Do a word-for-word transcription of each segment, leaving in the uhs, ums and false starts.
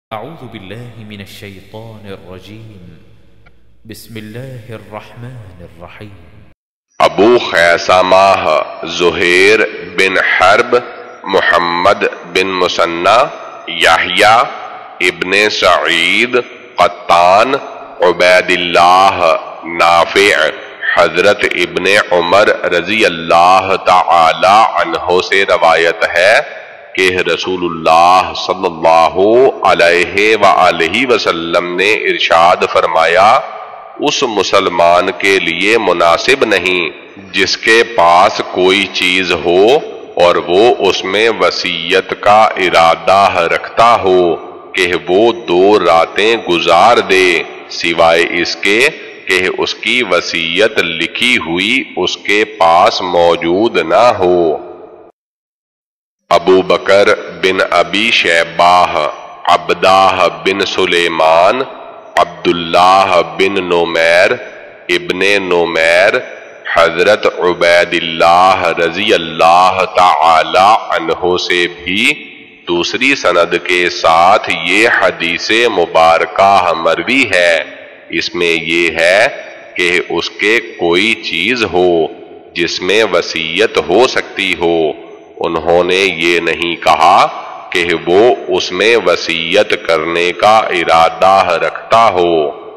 أعوذ بالله من الشيطان الرجيم بسم الله الرحمن الرحيم ابو خیثامہ زہیر بن حرب محمد بن مثنى یحییٰ ابن سعید قطان عبید اللہ نافع حضرت ابن عمر رضی اللہ تعالی عنہ سے روایت ہے کہ رسول اللہ صلی اللہ علیہ وآلہ وسلم نے ارشاد فرمایا، اس مسلمان کے لیے مناسب نہیں جس کے پاس کوئی چیز ہو اور وہ اس میں وصیت کا ارادہ رکھتا ہو کہ وہ دو راتیں گزار دے سوائے اس کے کہ اس کی وصیت لکھی ہوئی اس کے پاس موجود نہ ہو۔ ابو بکر بن ابی شیبہ، عبدہ بن سلیمان، عبداللہ بن نمیر ابن نمیر حضرت عبید اللہ رضی اللہ تعالی عنہ سے بھی دوسری سند کے ساتھ یہ حدیث مبارکہ مروی ہے۔ اس میں یہ ہے کہ اس کے کوئی چیز ہو جس میں وصیت ہو سکتی ہو، انہوں نے یہ نہیں کہا کہ وہ اس میں وصیت کرنے کا ارادہ رکھتا ہو۔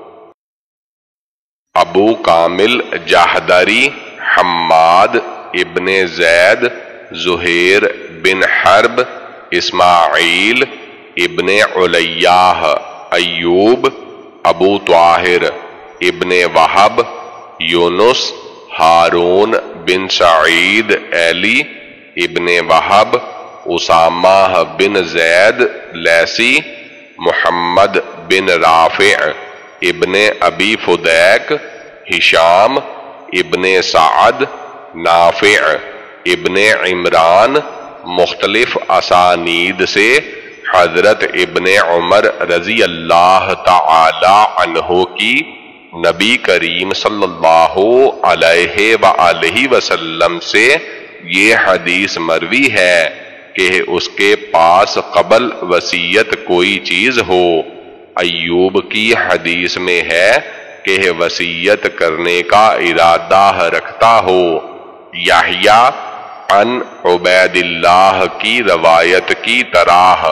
ابو کامل جاحدری حماد ابن زید زہیر بن حرب اسماعیل ابن علیہ ایوب ابو طاہر ابن وہب یونس ہارون بن سعید ایلی ابن وہب اسامہ بن زید لیسی محمد بن رافع ابن ابی فدیک ہشام ابن سعد نافع ابن عمران مختلف اسانید سے حضرت ابن عمر رضی اللہ تعالی عنہ کی نبی کریم صلی اللہ علیہ وآلہ وسلم سے یہ حدیث مروی ہے کہ اس کے پاس قبل وصیت کوئی چیز ہو۔ ایوب کی حدیث میں ہے کہ وصیت کرنے کا ارادہ رکھتا ہو۔ یحییٰ عن عبید اللہ کی روایت کی طرح۔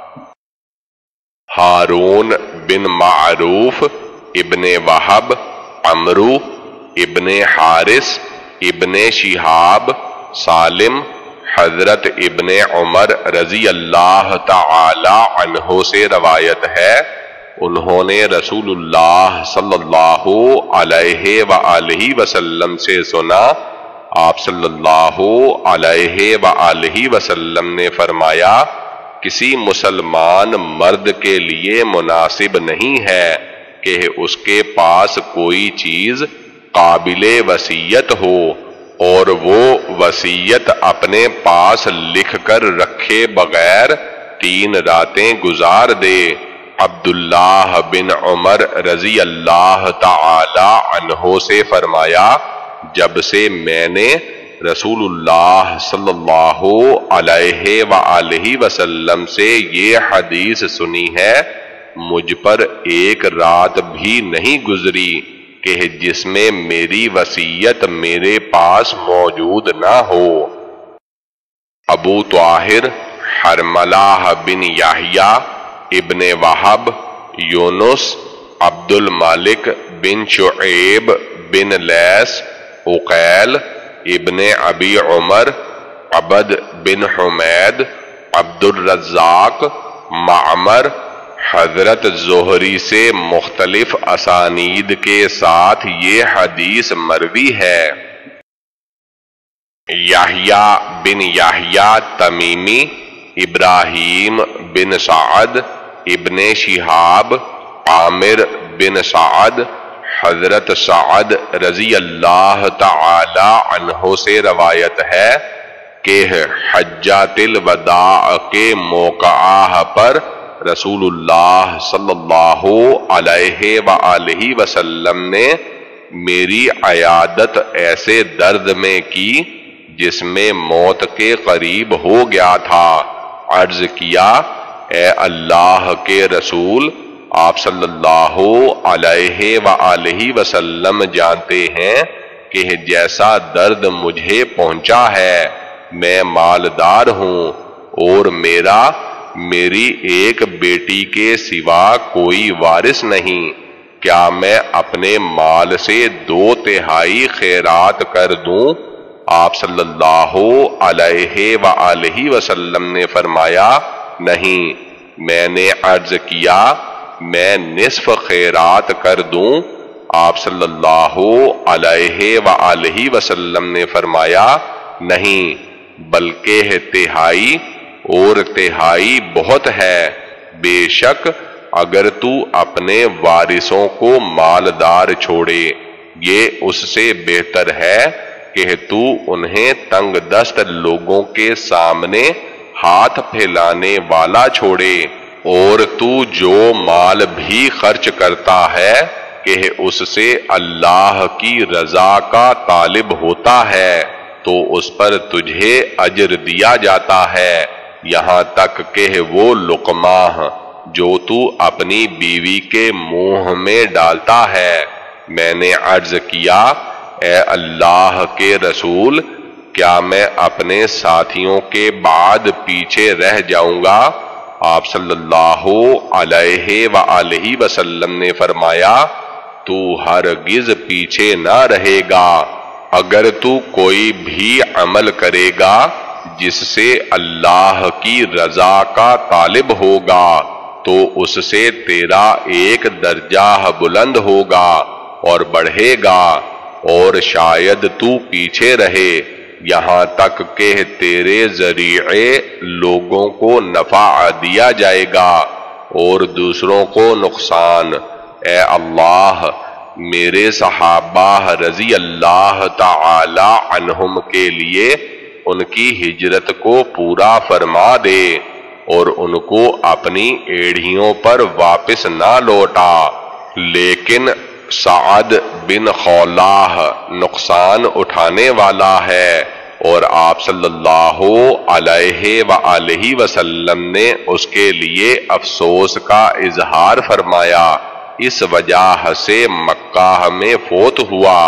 ہارون بن معروف ابن وہب عمرو ابن حارث ابن شہاب سالم حضرت ابن عمر رضی اللہ تعالی عنہ سے روایت ہے، انہوں نے رسول اللہ صلی اللہ علیہ وآلہ وسلم سے سنا، آپ صلی اللہ علیہ وآلہ وسلم نے فرمایا، کسی مسلمان مرد کے لیے مناسب نہیں ہے کہ اس کے پاس کوئی چیز قابل وصیت ہو اور وہ وصیت اپنے پاس لکھ کر رکھے بغیر تین راتیں گزار دے۔ عبداللہ بن عمر رضی اللہ تعالی عنہ سے فرمایا، جب سے میں نے رسول اللہ صلی اللہ علیہ وآلہ وسلم سے یہ حدیث سنی ہے، مجھ پر ایک رات بھی نہیں گزری کہ جس میں میری وصیت میرے پاس موجود نہ ہو۔ ابو طاہر حرملہ بن یحییٰ ابن وہب یونس عبد الملک بن شعیب بن لیس عقیل ابن ابی عمر عبد بن حمید عبد الرزاق معمر حضرت زہری سے مختلف اسانید کے ساتھ یہ حدیث مروی ہے۔ یحییٰ بن یحییٰ تمیمی ابراہیم بن سعد ابن شہاب عامر بن سعد حضرت سعد رضی اللہ تعالی عنہ سے روایت ہے کہ حجۃ الوداع کے موقعہ پر رسول اللہ صلی اللہ علیہ وآلہ وسلم نے میری عیادت ایسے درد میں کی جس میں موت کے قریب ہو گیا تھا۔ عرض کیا اے اللہ کے رسول، آپ صلی اللہ علیہ وآلہ وسلم جانتے ہیں کہ جیسا درد مجھے پہنچا ہے، میں مالدار ہوں اور میرا میری ایک بیٹی کے سوا کوئی وارث نہیں، کیا میں اپنے مال سے دو تہائی خیرات کر دوں؟ آپ صلی اللہ علیہ وآلہ وسلم نے فرمایا نہیں۔ میں نے عرض کیا میں نصف خیرات کر دوں؟ آپ صلی اللہ علیہ وآلہ وسلم نے فرمایا نہیں، بلکہ تہائی، اور تہائی بہت ہے۔ بے شک اگر تو اپنے وارثوں کو مالدار چھوڑے، یہ اس سے بہتر ہے کہ تو انہیں تنگ دست لوگوں کے سامنے ہاتھ پھیلانے والا چھوڑے، اور تو جو مال بھی خرچ کرتا ہے کہ اس سے اللہ کی رضا کا طالب ہوتا ہے تو اس پر تجھے اجر دیا جاتا ہے، یہاں تک کہ وہ لقمہ جو تو اپنی بیوی کے منہ میں ڈالتا ہے۔ میں نے عرض کیا اے اللہ کے رسول، کیا میں اپنے ساتھیوں کے بعد پیچھے رہ جاؤں گا؟ آپ صلی اللہ علیہ وآلہ وسلم نے فرمایا تو ہرگز پیچھے نہ رہے گا، اگر تو کوئی بھی عمل کرے گا جس سے اللہ کی رضا کا طالب ہوگا تو اس سے تیرا ایک درجہ بلند ہوگا اور بڑھے گا، اور شاید تو پیچھے رہے یہاں تک کہ تیرے ذریعے لوگوں کو نفع دیا جائے گا اور دوسروں کو نقصان۔ اے اللہ، میرے صحابہ رضی اللہ تعالی عنہم کے لیے ان کی ہجرت کو پورا فرما دے اور ان کو اپنی ایڑھیوں پر واپس نہ لوٹا، لیکن سعد بن خولہ نقصان اٹھانے والا ہے، اور آپ صلی اللہ علیہ وآلہ وسلم نے اس کے لیے افسوس کا اظہار فرمایا، اس وجہ سے مکہ میں فوت ہوا۔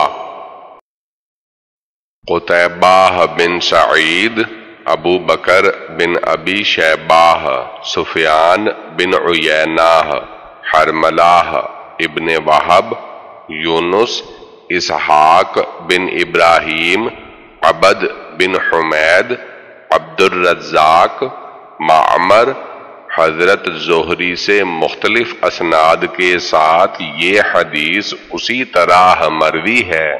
قتیبہ بن سعید، ابو بکر بن ابی شیبہ، سفیان بن عیینہ، حرملہ ابن وہب، یونس، اسحاق بن ابراہیم، عبد بن حمید، عبد الرزاق، معمر، حضرت زہری سے مختلف اسناد کے ساتھ یہ حدیث اسی طرح مروی ہے۔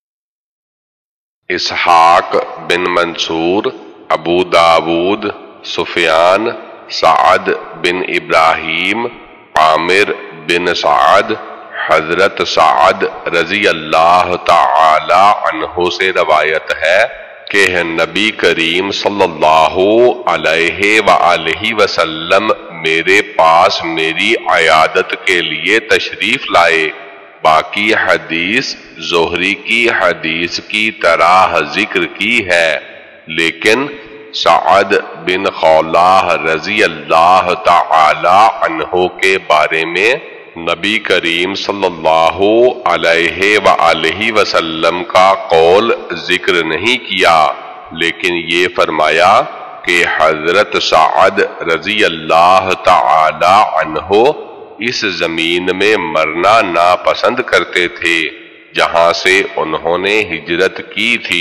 اسحاق بن منصور، ابو داود، سفیان، سعد بن ابراہیم، عامر بن سعد، حضرت سعد رضی اللہ تعالی عنہ سے روایت ہے کہ نبی کریم صلی اللہ علیہ وآلہ وسلم میرے پاس میری عیادت کے لیے تشریف لائے۔ باقی حدیث زہری کی حدیث کی طرح ذکر کی ہے، لیکن سعد بن خولہ رضی اللہ تعالی عنہ کے بارے میں نبی کریم صلی اللہ علیہ وآلہ وسلم کا قول ذکر نہیں کیا، لیکن یہ فرمایا کہ حضرت سعد رضی اللہ تعالی عنہ اس زمین میں مرنا ناپسند کرتے تھے جہاں سے انہوں نے ہجرت کی تھی۔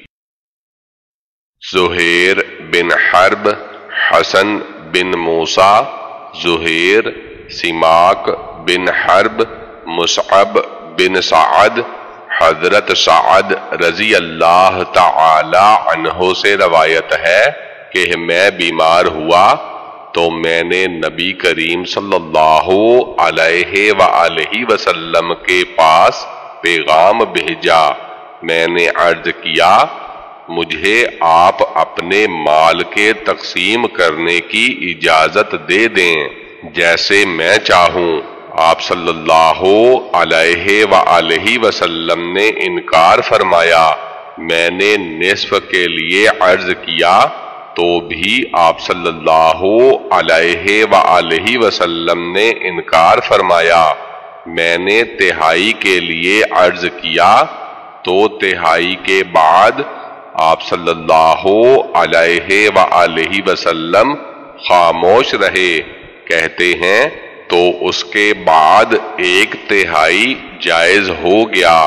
زہیر بن حرب، حسن بن موسیٰ، زہیر، سماک بن حرب، مصعب بن سعد، حضرت سعد رضی اللہ تعالی عنہ سے روایت ہے کہ میں بیمار ہوا تو میں نے نبی کریم صلی اللہ علیہ وآلہ وسلم کے پاس پیغام بھیجا۔ میں نے عرض کیا مجھے آپ اپنے مال کے تقسیم کرنے کی اجازت دے دیں جیسے میں چاہوں۔ آپ صلی اللہ علیہ وآلہ وسلم نے انکار فرمایا۔ میں نے نصف کے لیے عرض کیا تو بھی آپ صلی اللہ علیہ وآلہ وسلم نے انکار فرمایا۔ میں نے تہائی کے لیے عرض کیا تو تہائی کے بعد آپ صلی اللہ علیہ وآلہ وسلم خاموش رہے۔ کہتے ہیں تو اس کے بعد ایک تہائی جائز ہو گیا۔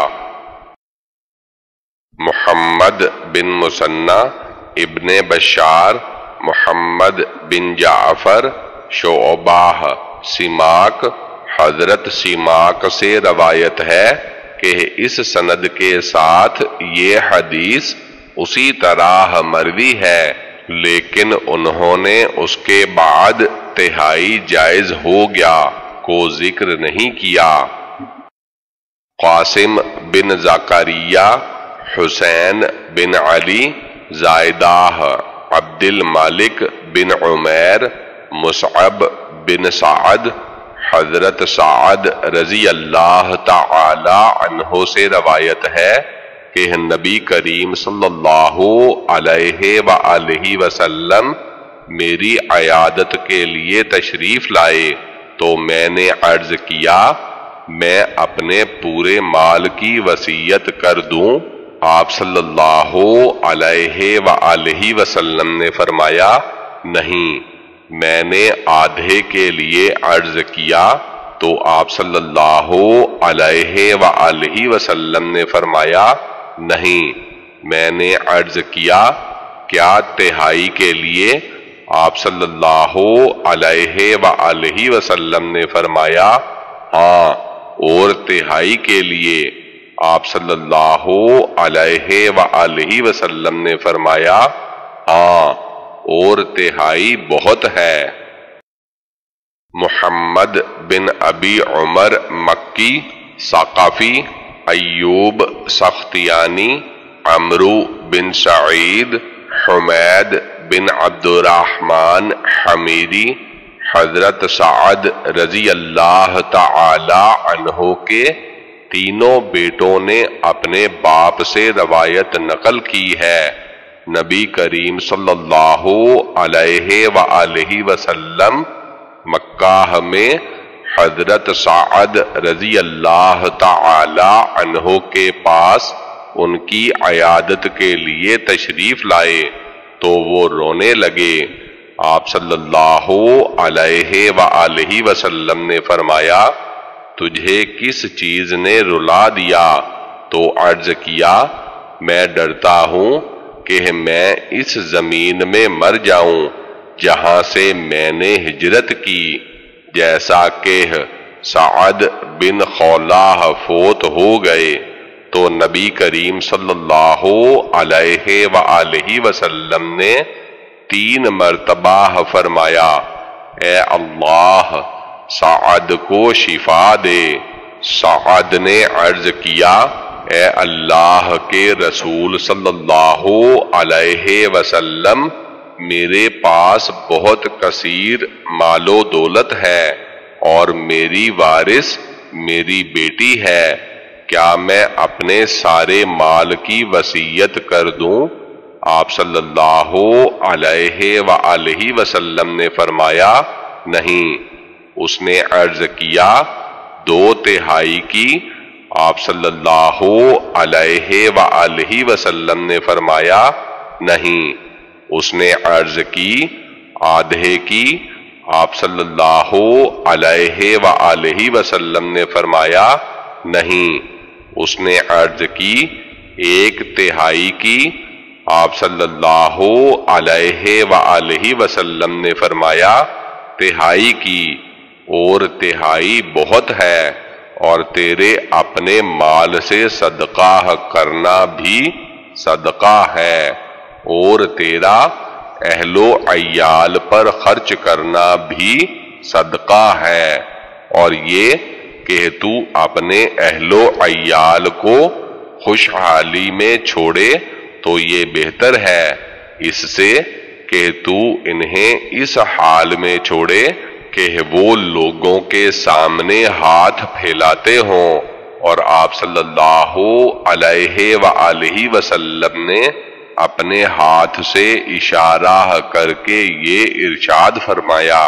محمد بن مثنى ابن بشار، محمد بن جعفر، شعبہ، سماک، حضرت سماک سے روایت ہے کہ اس سند کے ساتھ یہ حدیث اسی طرح مروی ہے، لیکن انہوں نے اس کے بعد تہائی جائز ہو گیا کو ذکر نہیں کیا۔ قاسم بن زکریا، حسین بن علی، زائدہ، عبد الملک بن عمیر، مصعب بن سعد، حضرت سعد رضی اللہ تعالی عنہ سے روایت ہے کہ نبی کریم صلی اللہ علیہ وآلہ وسلم میری عیادت کے لیے تشریف لائے تو میں نے عرض کیا میں اپنے پورے مال کی وصیت کر دوں؟ آپ صلی اللہ علیہ وآلہ وسلم نے فرمایا نہیں۔ میں نے آدھے کے لیے عرض کیا تو آپ صلی اللہ علیہ وآلہ وسلم نے فرمایا نہیں۔ میں نے عرض کیا کیا تہائی کے لیے؟ آپ صلی اللہ علیہ وآلہ وسلم نے فرمایا ہاں، اور تہائی کے لیے؟ آپ صلی اللہ علیہ وآلہ وسلم نے فرمایا ہاں، اور تہائی بہت ہے۔ محمد بن ابی عمر مکی، ثقفی، ایوب سختیانی، عمرو بن سعید، حمید بن عبد الرحمن حمیدی، حضرت سعد رضی اللہ تعالی عنہ کے تینوں بیٹوں نے اپنے باپ سے روایت نقل کی ہے۔ نبی کریم صلی اللہ علیہ وآلہ وسلم مکہ میں حضرت سعد رضی اللہ تعالی عنہ کے پاس ان کی عیادت کے لیے تشریف لائے تو وہ رونے لگے۔ آپ صلی اللہ علیہ وآلہ وسلم نے فرمایا تجھے کس چیز نے رلا دیا؟ تو عرض کیا میں ڈرتا ہوں کہ میں اس زمین میں مر جاؤں جہاں سے میں نے ہجرت کی، جیسا کہ سعد بن خولہ فوت ہو گئے۔ تو نبی کریم صلی اللہ علیہ وآلہ وسلم نے تین مرتبہ فرمایا اے اللہ سعد کو شفا دے۔ سعد نے عرض کیا اے اللہ کے رسول صلی اللہ علیہ وسلم، میرے پاس بہت کثیر مال و دولت ہے اور میری وارث میری بیٹی ہے، کیا میں اپنے سارے مال کی وصیت کر دوں؟ آپ صلی اللہ علیہ وآلہ وسلم نے فرمایا نہیں۔ اس نے عرض کیا دو تہائی کی؟ آپ صلی اللہ علیہ وآلہ وسلم نے فرمایا نہیں۔ اس نے عرض کی آدھے کی؟ آپ صلی اللہ علیہ وآلہ وسلم نے فرمایا نہیں۔ اس نے عرض کی ایک تہائی کی؟ آپ صلی اللہ علیہ وآلہ وسلم نے فرمایا تہائی کی، اور تہائی بہت ہے، اور تیرے اپنے مال سے صدقہ کرنا بھی صدقہ ہے، اور تیرا اہل و عیال پر خرچ کرنا بھی صدقہ ہے، اور یہ کہ تو اپنے اہل و عیال کو خوشحالی میں چھوڑے تو یہ بہتر ہے اس سے کہ تو انہیں اس حال میں چھوڑے کہ وہ لوگوں کے سامنے ہاتھ پھیلاتے ہوں۔ اور آپ صلی اللہ علیہ وآلہ وسلم نے اپنے ہاتھ سے اشارہ کر کے یہ ارشاد فرمایا: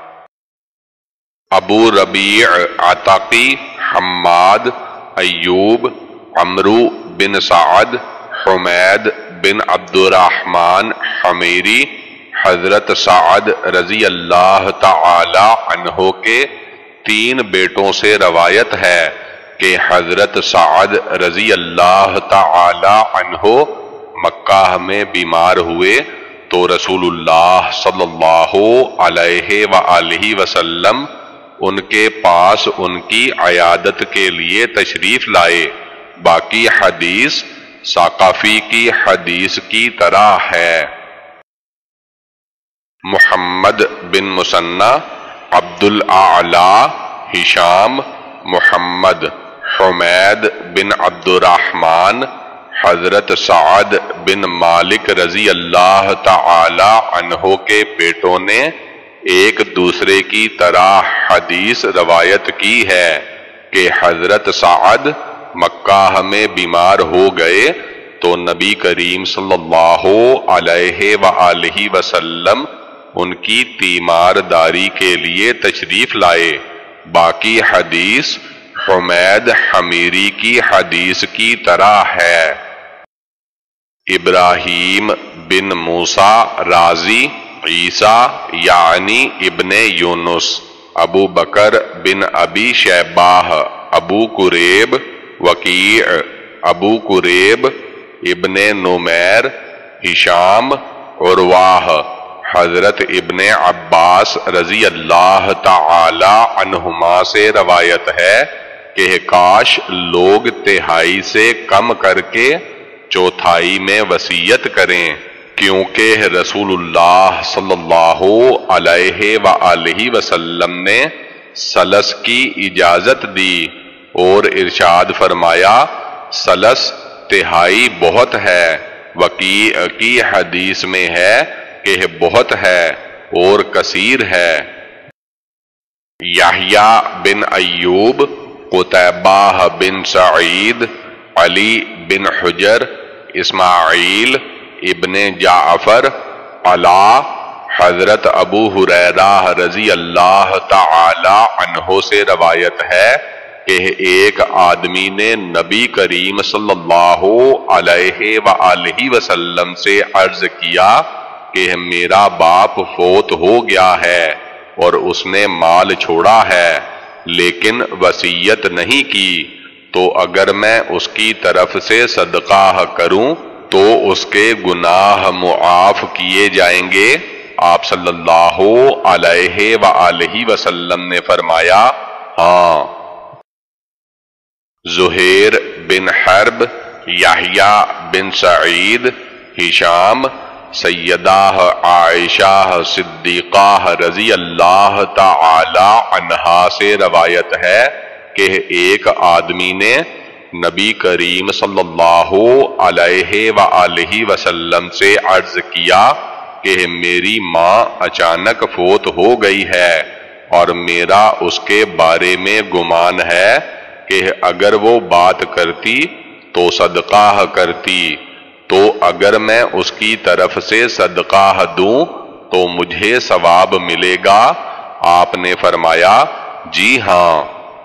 ابو ربیع عتقی، حماد، ایوب، عمرو بن سعد، حمید بن عبد الرحمن حمیری، حضرت سعد رضی اللہ تعالی عنہ کے تین بیٹوں سے روایت ہے کہ حضرت سعد رضی اللہ تعالی عنہ مکہ میں بیمار ہوئے تو رسول اللہ صلی اللہ علیہ وآلہ وسلم ان کے پاس ان کی عیادت کے لیے تشریف لائے۔ باقی حدیث ثقفی کی حدیث کی طرح ہے۔ محمد بن مثنی، عبد الاعلی، ہشام، محمد، حمید بن عبد الرحمن، حضرت سعد بن مالک رضی اللہ تعالی عنہ کے بیٹوں نے ایک دوسرے کی طرح حدیث روایت کی ہے کہ حضرت سعد مکہ میں بیمار ہو گئے تو نبی کریم صلی اللہ علیہ وآلہ وسلم ان کی تیمارداری کے لیے تشریف لائے۔ باقی حدیث حمید حمیری کی حدیث کی طرح ہے۔ ابراہیم بن موسیٰ رازی، عیسیٰ یعنی ابن یونس، ابو بکر بن ابی شیبہ، ابو قریب، وکیع، ابو قریب، ابن نمیر، ہشام، عرواہ، حضرت ابن عباس رضی اللہ تعالی عنہما سے روایت ہے کہ کاش لوگ تہائی سے کم کر کے چوتھائی میں وصیت کریں، کیونکہ رسول اللہ صلی اللہ علیہ وآلہ وسلم نے سلس کی اجازت دی اور ارشاد فرمایا: سلس تہائی بہت ہے۔ وکیع کی حدیث میں ہے کہ بہت ہے اور کثیر ہے۔ یحییٰ بن ایوب، قتیبہ بن سعید، علی بن حجر، اسماعیل ابن جعفر، علا، حضرت ابو ہریرہ رضی اللہ تعالی عنہ سے روایت ہے کہ ایک آدمی نے نبی کریم صلی اللہ علیہ وآلہ وسلم سے عرض کیا کہ میرا باپ فوت ہو گیا ہے اور اس نے مال چھوڑا ہے لیکن وصیت نہیں کی، تو اگر میں اس کی طرف سے صدقہ کروں تو اس کے گناہ معاف کیے جائیں گے؟ آپ صلی اللہ علیہ وآلہ وسلم نے فرمایا: ہاں۔ زہیر بن حرب، یحییٰ بن سعید، ہشام، سیدہ عائشہ صدیقہ رضی اللہ تعالی عنہا سے روایت ہے کہ ایک آدمی نے نبی کریم صلی اللہ علیہ وآلہ وسلم سے عرض کیا کہ میری ماں اچانک فوت ہو گئی ہے اور میرا اس کے بارے میں گمان ہے کہ اگر وہ بات کرتی تو صدقہ کرتی، تو اگر میں اس کی طرف سے صدقہ دوں تو مجھے ثواب ملے گا؟ آپ نے فرمایا: جی ہاں۔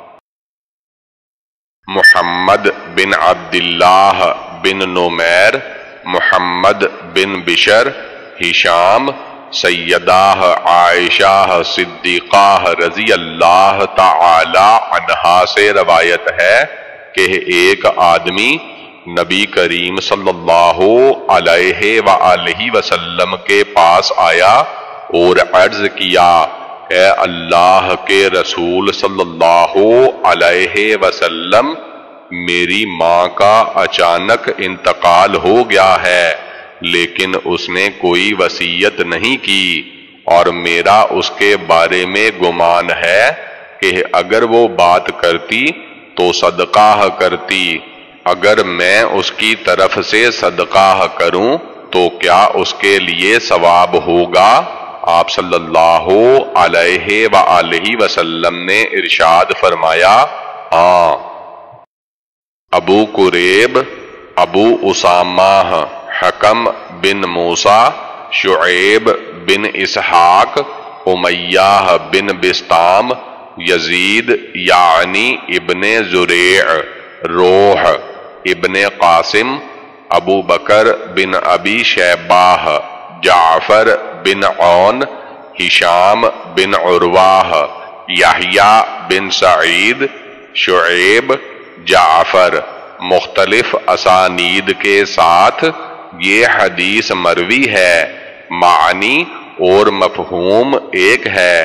محمد بن عبداللہ بن نمیر، محمد بن بشر، ہشام، سیدہ عائشہ صدیقہ رضی اللہ تعالی عنہا سے روایت ہے کہ ایک آدمی نبی کریم صلی اللہ علیہ وآلہ وسلم کے پاس آیا اور عرض کیا: اے اللہ کے رسول صلی اللہ علیہ وسلم، میری ماں کا اچانک انتقال ہو گیا ہے لیکن اس نے کوئی وصیت نہیں کی اور میرا اس کے بارے میں گمان ہے کہ اگر وہ بات کرتی تو صدقہ کرتی، اگر میں اس کی طرف سے صدقہ کروں تو کیا اس کے لیے ثواب ہوگا؟ آپ صلی اللہ علیہ وآلہ وسلم نے ارشاد فرمایا: ہاں۔ ابو قریب، ابو اسامہ، حکم بن موسیٰ، شعیب بن اسحاق، امیہ بن بسطام، یزید یعنی ابن زریع، روح ابن قاسم، ابو بکر بن ابی شیبہ، جعفر بن عون، ہشام بن عروہ، یحییٰ بن سعید، شعیب، جعفر، مختلف اسانید کے ساتھ یہ حدیث مروی ہے، معنی اور مفہوم ایک ہے۔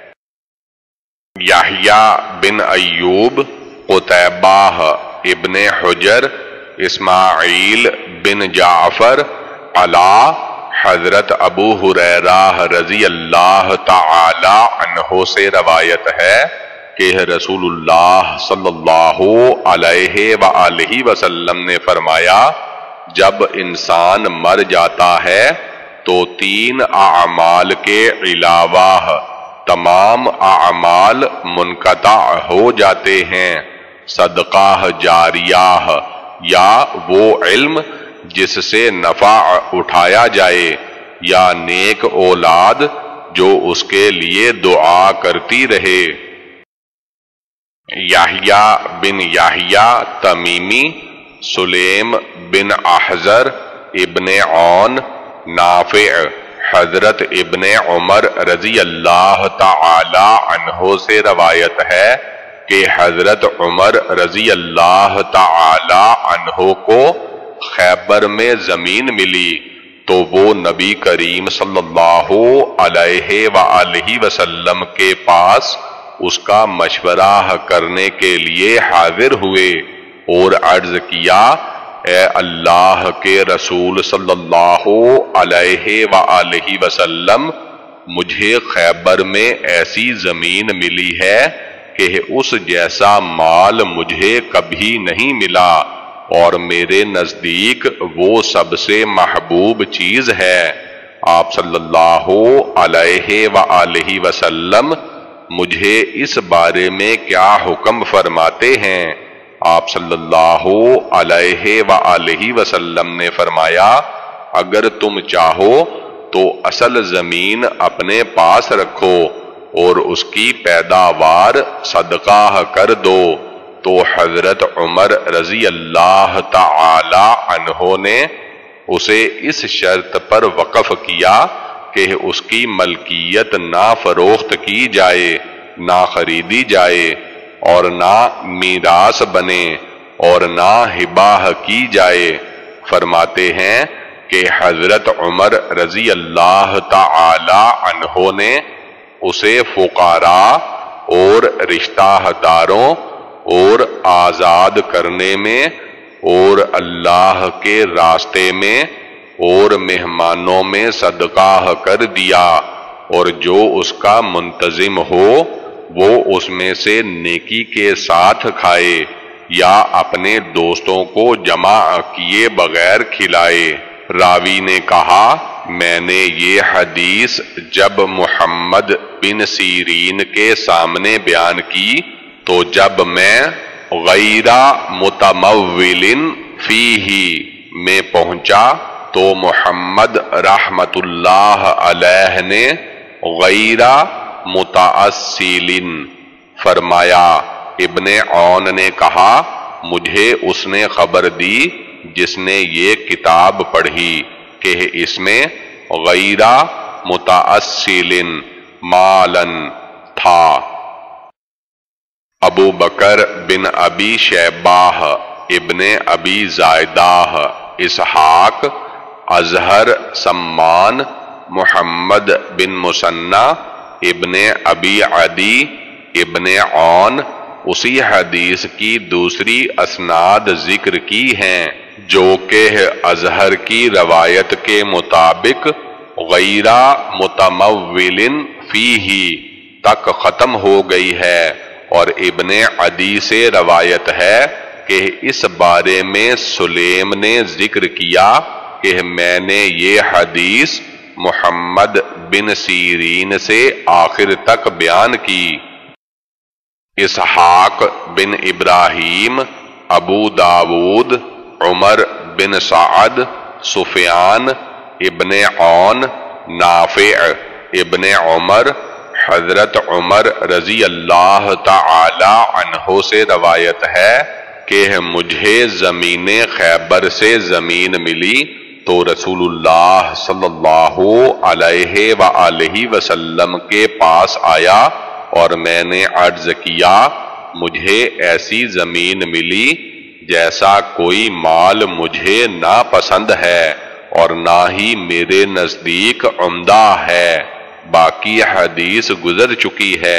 یحییٰ بن ایوب، قتیبہ ابن حجر، اسماعیل بن جعفر، علا، حضرت ابو ہریرہ رضی اللہ تعالی عنہ سے روایت ہے کہ رسول اللہ صلی اللہ علیہ وآلہ وسلم نے فرمایا، جب انسان مر جاتا ہے تو تین اعمال کے علاوہ تمام اعمال منقطع ہو جاتے ہیں، صدقہ جاریہ یا وہ علم جس سے نفع اٹھایا جائے، یا نیک اولاد جو اس کے لیے دعا کرتی رہے۔ یحییٰ بن یحییٰ تمیمی، سلیم بن احزر ابن عون، نافع، حضرت ابن عمر رضی اللہ تعالی عنہ سے روایت ہے کہ حضرت عمر رضی اللہ تعالی عنہ کو خیبر میں زمین ملی تو وہ نبی کریم صلی اللہ علیہ وآلہ وسلم کے پاس اس کا مشورہ کرنے کے لیے حاضر ہوئے اور عرض کیا، اے اللہ کے رسول صلی اللہ علیہ وآلہ وسلم، مجھے خیبر میں ایسی زمین ملی ہے کہ اس جیسا مال مجھے کبھی نہیں ملا، اور میرے نزدیک وہ سب سے محبوب چیز ہے۔ آپ صلی اللہ علیہ وآلہ وسلم مجھے اس بارے میں کیا حکم فرماتے ہیں؟ آپ صلی اللہ علیہ وآلہ وسلم نے فرمایا، اگر تم چاہو تو اصل زمین اپنے پاس رکھو اور اس کی پیداوار صدقہ کر دو۔ تو حضرت عمر رضی اللہ تعالی عنہ نے اسے اس شرط پر وقف کیا کہ اس کی ملکیت نہ فروخت کی جائے، نہ خریدی جائے، اور نہ میراث بنے، اور نہ ہبہ کی جائے۔ فرماتے ہیں کہ حضرت عمر رضی اللہ تعالی عنہ نے اسے فقراء اور رشتہ داروں اور آزاد کرنے میں اور اللہ کے راستے میں اور مہمانوں میں صدقہ کر دیا، اور جو اس کا منتظم ہو وہ اس میں سے نیکی کے ساتھ کھائے یا اپنے دوستوں کو جمع کیے بغیر کھلائے۔ راوی نے کہا، میں نے یہ حدیث جب محمد بن سیرین کے سامنے بیان کی تو جب میں غیر متمول فیہ میں پہنچا تو محمد رحمت اللہ علیہ نے غیر متأصل فرمایا۔ ابن عون نے کہا، مجھے اس نے خبر دی جس نے یہ کتاب پڑھی کہ اس میں غیر متأصل مالن تھا۔ ابو بکر بن ابی شیبہ ابن ابی زائدہ، اسحاق، ازہر سمان، محمد بن مثنی ابن ابی عدی ابن عون اسی حدیث کی دوسری اسناد ذکر کی ہیں، جو کہ ازہر کی روایت کے مطابق غیر متمول فیہ تک ختم ہو گئی ہے، اور ابن عدی سے روایت ہے کہ اس بارے میں سلیم نے ذکر کیا کہ میں نے یہ حدیث محمد بن سیرین سے آخر تک بیان کی۔ اسحاق بن ابراہیم، ابو داود، عمر بن سعد، سفیان ابن عون نافع ابن عمر حضرت عمر رضی اللہ تعالی عنہ سے روایت ہے کہ مجھے زمین خیبر سے زمین ملی تو رسول اللہ صلی اللہ علیہ وآلہ وسلم کے پاس آیا اور میں نے عرض کیا مجھے ایسی زمین ملی جیسا کوئی مال مجھے ناپسند ہے اور نہ ہی میرے نزدیک عمدہ ہے، باقی حدیث گزر چکی ہے۔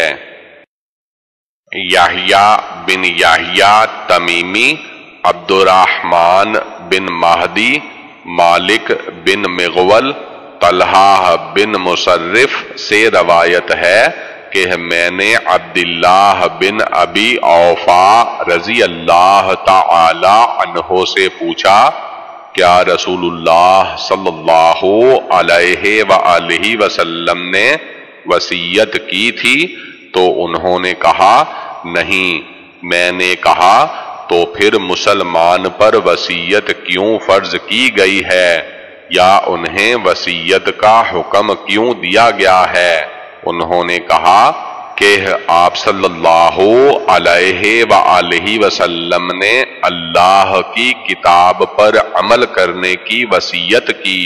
یحییٰ بن یحییٰ تمیمی، عبد الرحمن بن مہدی، مالک بن مغول، طلحہ بن مصرف سے روایت ہے کہ میں نے عبداللہ بن ابی اوفا رضی اللہ تعالی عنہ سے پوچھا کیا رسول اللہ صلی اللہ علیہ وآلہ وسلم نے وصیت کی تھی؟ تو انہوں نے کہا نہیں۔ میں نے کہا تو پھر مسلمان پر وصیت کیوں فرض کی گئی ہے یا انہیں وصیت کا حکم کیوں دیا گیا ہے؟ انہوں نے کہا کہ آپ صلی اللہ علیہ وآلہ وسلم نے اللہ کی کتاب پر عمل کرنے کی وصیت کی۔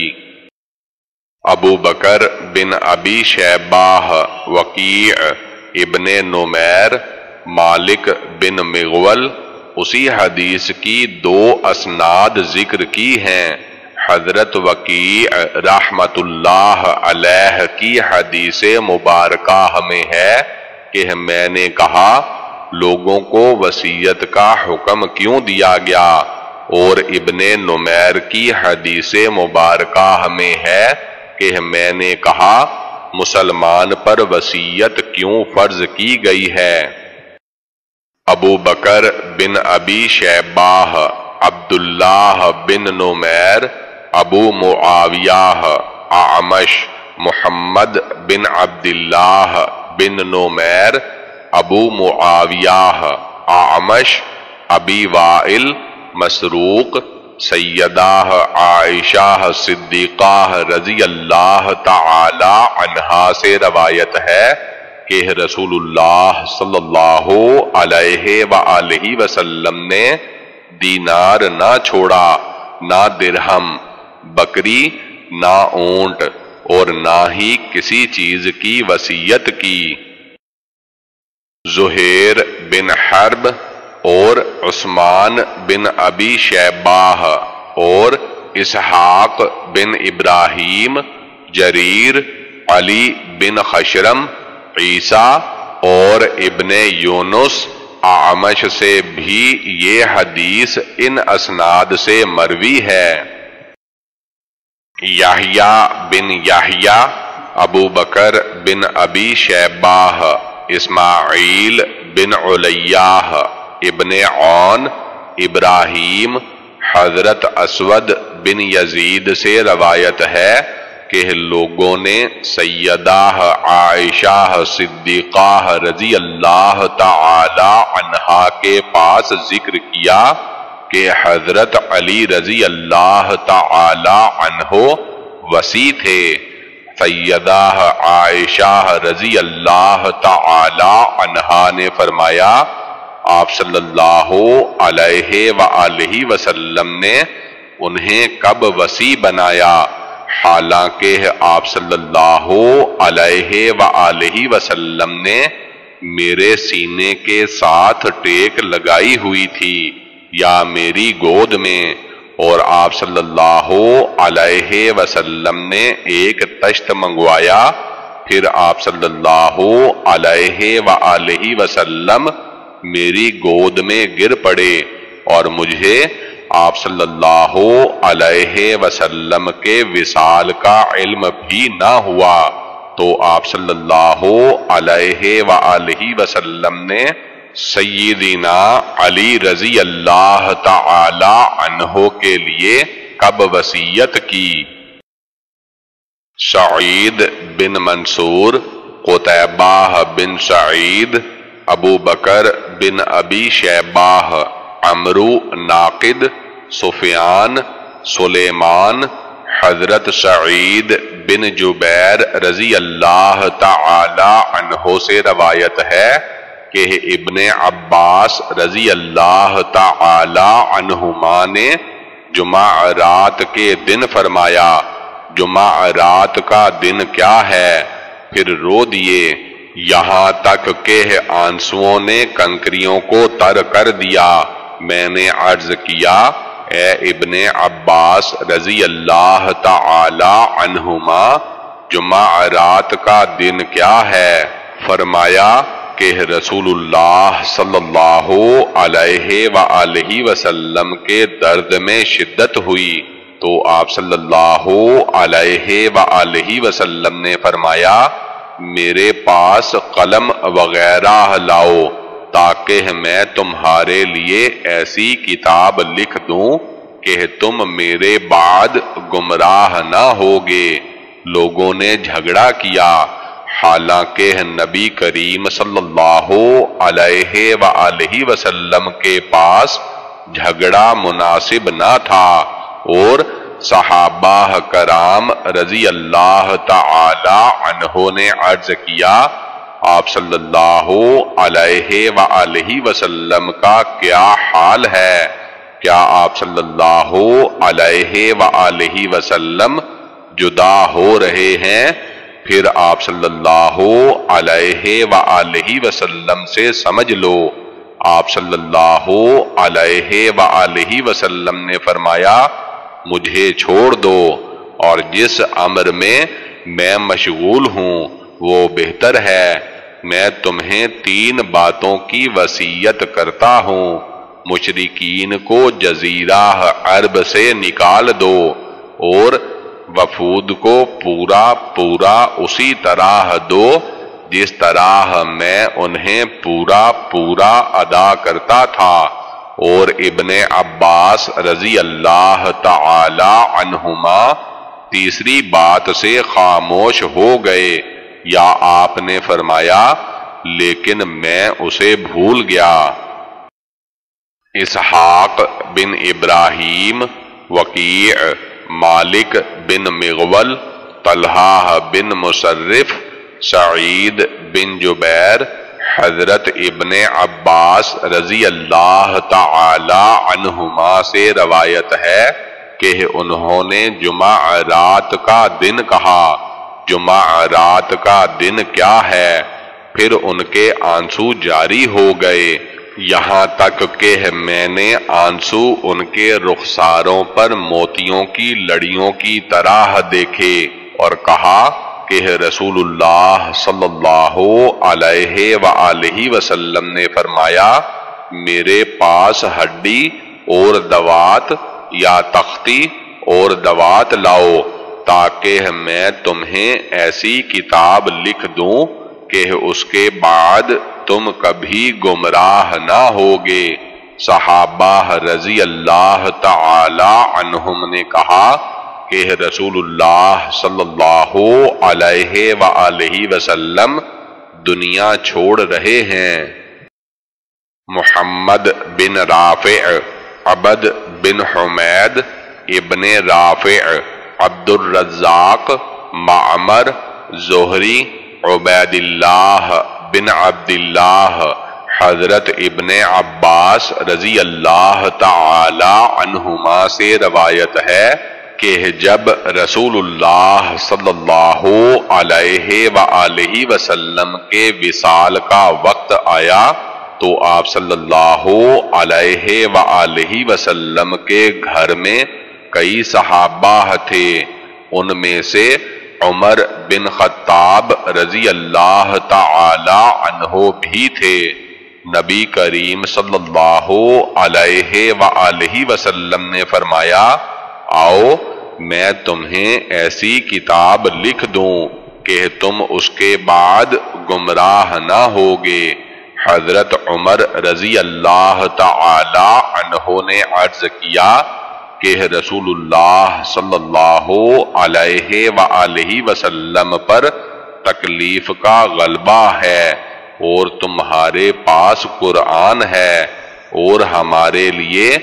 ابو بکر بن ابی شیبہ، وکیع ابن نمیر، مالک بن مغول، اسی حدیث کی دو اسناد ذکر کی ہیں۔ حضرت وکیع رحمت اللہ علیہ کی حدیث مبارکہ میں ہے کہ میں نے کہا لوگوں کو وصیت کا حکم کیوں دیا گیا، اور ابن نمیر کی حدیث مبارکہ میں ہے کہ میں نے کہا مسلمان پر وصیت کیوں فرض کی گئی ہے۔ ابو بکر بن ابی شیبہ، عبداللہ بن نمیر، ابو معاویہ، اعمش محمد بن عبداللہ بن نمیر، ابو معاویہ، اعمش ابی وائل، مسروق، سیدہ عائشہ صدیقہ رضی اللہ تعالی عنہا سے روایت ہے کہ رسول اللہ صلی اللہ علیہ وآلہ وسلم نے دینار نہ چھوڑا، نہ درہم، بکری، نہ اونٹ، اور نہ ہی کسی چیز کی وصیت کی۔ زہیر بن حرب اور عثمان بن ابی شیبہ اور اسحاق بن ابراہیم، جریر، علی بن خشرم، عیسیٰ اور ابن یونس، اعمش سے بھی یہ حدیث ان اسناد سے مروی ہے۔ یحییٰ بن یحییٰ، ابو بکر بن ابی شیبہ، اسماعیل بن علیہ، ابن عون، ابراہیم، حضرت اسود بن یزید سے روایت ہے کہ لوگوں نے سیدہ عائشہ صدیقہ رضی اللہ تعالی عنہا کے پاس ذکر کیا کہ حضرت علی رضی اللہ تعالی عنہ وصی تھے۔ سیدہ عائشہ رضی اللہ تعالی عنہا نے فرمایا آپ صلی اللہ علیہ وآلہ وسلم نے انہیں کب وصی بنایا، حالانکہ آپ صلی اللہ علیہ وآلہ وسلم نے میرے سینے کے ساتھ ٹیک لگائی ہوئی تھی یا میری گود میں، اور آپ صلی اللہ علیہ وسلم نے ایک تشت منگوایا، پھر آپ صلی اللہ علیہ وآلہ وسلم میری گود میں گر پڑے اور مجھے آپ صلی اللہ علیہ وسلم کے وصال کا علم بھی نہ ہوا، تو آپ صلی اللہ علیہ وآلہ وسلم نے سیدنا علی رضی اللہ تعالی عنہ کے لیے کب وصیت کی۔ سعید بن منصور، قتیبہ بن سعید، ابو بکر بن ابی شیبہ، عمرو ناقد، سفیان، سلیمان حضرت سعید بن جبیر رضی اللہ تعالی عنہ سے روایت ہے کہ ابن عباس رضی اللہ تعالی عنہما نے جمعرات کے دن فرمایا، جمعرات کا دن کیا ہے؟ پھر رو دیے یہاں تک کہ آنسوؤں نے کنکریوں کو تر کر دیا۔ میں نے عرض کیا اے ابن عباس رضی اللہ تعالی عنہما، جمعرات کا دن کیا ہے؟ فرمایا کہ رسول اللہ صلی اللہ علیہ وآلہ وسلم کے درد میں شدت ہوئی تو آپ صلی اللہ علیہ وآلہ وسلم نے فرمایا میرے پاس قلم وغیرہ لاؤ تاکہ میں تمہارے لیے ایسی کتاب لکھ دوں کہ تم میرے بعد گمراہ نہ ہوگے۔ لوگوں نے جھگڑا کیا، حالانکہ نبی کریم صلی اللہ علیہ وآلہ وسلم کے پاس جھگڑا مناسب نہ تھا، اور صحابہ کرام رضی اللہ تعالی عنہ نے عرض کیا آپ صلی اللہ علیہ وآلہ وسلم کا کیا حال ہے؟ کیا آپ صلی اللہ علیہ وآلہ وسلم جدا ہو رہے ہیں؟ پھر آپ صلی اللہ علیہ وآلہ وسلم سے سمجھ لو۔ آپ صلی اللہ علیہ وآلہ وسلم نے فرمایا مجھے چھوڑ دو، اور جس امر میں میں مشغول ہوں وہ بہتر ہے۔ میں تمہیں تین باتوں کی وصیت کرتا ہوں، مشرکین کو جزیرہ عرب سے نکال دو، اور وفود کو پورا پورا اسی طرح دو جس طرح میں انہیں پورا پورا ادا کرتا تھا۔ اور ابن عباس رضی اللہ تعالی عنہما تیسری بات سے خاموش ہو گئے، یا آپ نے فرمایا لیکن میں اسے بھول گیا۔ اسحاق بن ابراہیم، وکیع، مالک بن مغول، طلحہ بن مصرف، سعید بن جبیر، حضرت ابن عباس رضی اللہ تعالی عنہما سے روایت ہے کہ انہوں نے جمعرات کا دن کہا، جمعرات کا دن کیا ہے؟ پھر ان کے آنسو جاری ہو گئے، یہاں تک کہ میں نے آنسو ان کے رخساروں پر موتیوں کی لڑیوں کی طرح دیکھے، اور کہا کہ رسول اللہ صلی اللہ علیہ وآلہ وسلم نے فرمایا میرے پاس ہڈی اور دوات یا تختی اور دوات لاؤ تاکہ میں تمہیں ایسی کتاب لکھ دوں کہ اس کے بعد تم کبھی گمراہ نہ ہوگے۔ صحابہ رضی اللہ تعالی عنہم نے کہا کہ رسول اللہ صلی اللہ علیہ وآلہ وسلم دنیا چھوڑ رہے ہیں۔ محمد بن رافع، عبد بن حمید، ابن رافع، عبد الرزاق، معمر، زہری، عبید اللہ بن عبداللہ، حضرت ابن عباس رضی اللہ تعالی عنہما سے روایت ہے کہ جب رسول اللہ صلی اللہ علیہ وآلہ وسلم کے وصال کا وقت آیا تو آپ صلی اللہ علیہ وآلہ وسلم کے گھر میں کئی صحابہ تھے، ان میں سے عمر بن خطاب رضی اللہ تعالی عنہ بھی تھے۔ نبی کریم صلی اللہ علیہ وآلہ وسلم نے فرمایا آؤ میں تمہیں ایسی کتاب لکھ دوں کہ تم اس کے بعد گمراہ نہ ہوگے۔ حضرت عمر رضی اللہ تعالی عنہ نے عرض کیا کہ رسول اللہ صلی اللہ علیہ وآلہ وسلم پر تکلیف کا غلبہ ہے، اور تمہارے پاس قرآن ہے، اور ہمارے لیے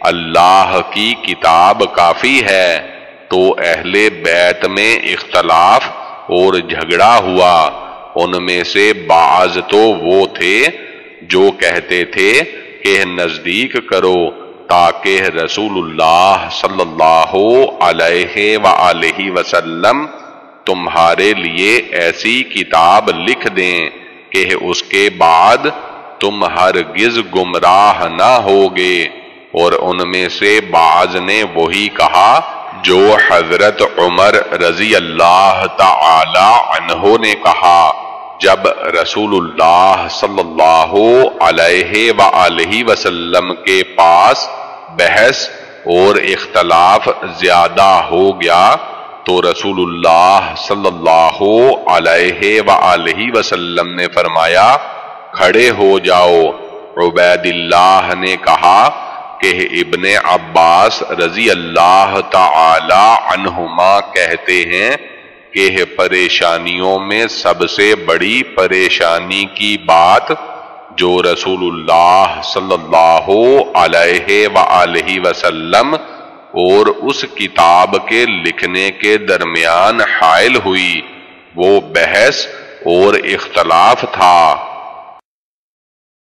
اللہ کی کتاب کافی ہے، تو اہل بیت میں اختلاف اور جھگڑا ہوا۔ ان میں سے بعض تو وہ تھے جو کہتے تھے کہ نزدیک کرو تاکہ رسول اللہ صلی اللہ علیہ وآلہ وسلم تمہارے لیے ایسی کتاب لکھ دیں کہ اس کے بعد تم ہرگز گمراہ نہ ہوگے۔ اور ان میں سے بعض نے وہی کہا جو حضرت عمر رضی اللہ تعالی عنہ نے کہا جب رسول اللہ صلی اللہ علیہ وآلہ وسلم کے پاس بحث اور اختلاف زیادہ ہو گیا تو رسول اللہ صلی اللہ علیہ وآلہ وسلم نے فرمایا کھڑے ہو جاؤ۔ عبید اللہ نے کہا کہ ابن عباس رضی اللہ تعالی عنہما کہتے ہیں کہ پریشانیوں میں سب سے بڑی پریشانی کی بات جو رسول اللہ صلی اللہ علیہ وآلہ وسلم اور اس کتاب کے لکھنے کے درمیان حائل ہوئی وہ بحث اور اختلاف تھا۔